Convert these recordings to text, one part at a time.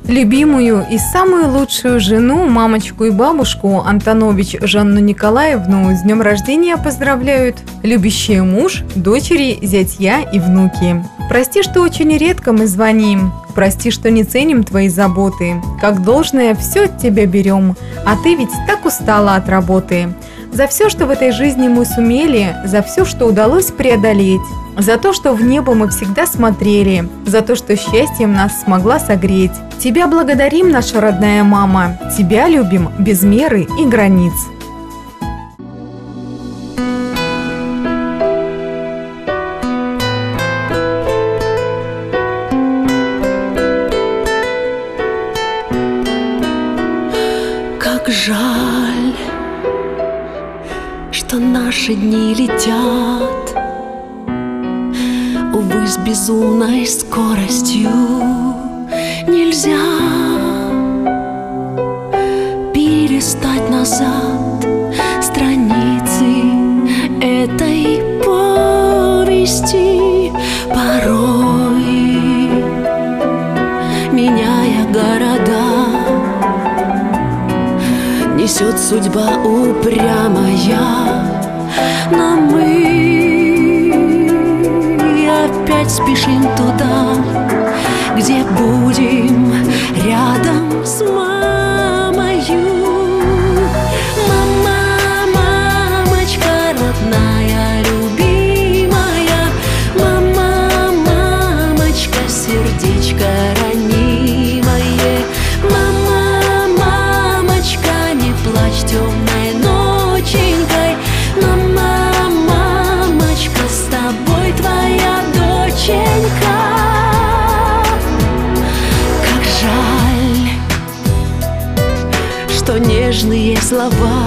Любимую и самую лучшую жену, мамочку и бабушку Антонович Жанну Николаевну с днем рождения поздравляют любящий муж, дочери, зятья и внуки. Прости, что очень редко мы звоним, прости, что не ценим твои заботы. Как должное все от тебя берем, а ты ведь так устала от работы. За все, что в этой жизни мы сумели, за все, что удалось преодолеть, за то, что в небо мы всегда смотрели, за то, что счастьем нас смогла согреть. Тебя благодарим, наша родная мама, тебя любим без меры и границ. Как жаль, что наши дни летят, увы, с безумной скоростью. Нельзя перелистать назад страницы этой повести, порой меняя города, несет судьба упрямая, но мы опять спешим туда, где будем рядом с мамою. Мама, мамочка родная, любимая, мама, мамочка, сердечко ранимое, мама, мамочка, не плачь темной ноченькой, мама, мамочка, с тобой твоя доченька. Как жаль, что нежные слова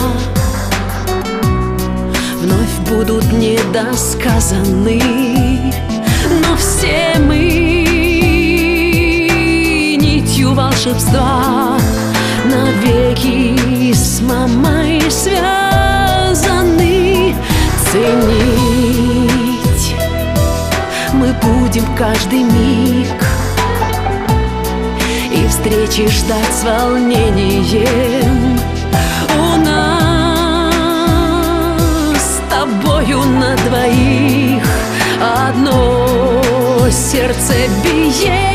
вновь будут недосказаны, но все мы нитью волшебства навеки с мамой связаны. Ценить мы будем каждый миг и встречи ждать с волнением. У нас с тобою на двоих одно сердце биение.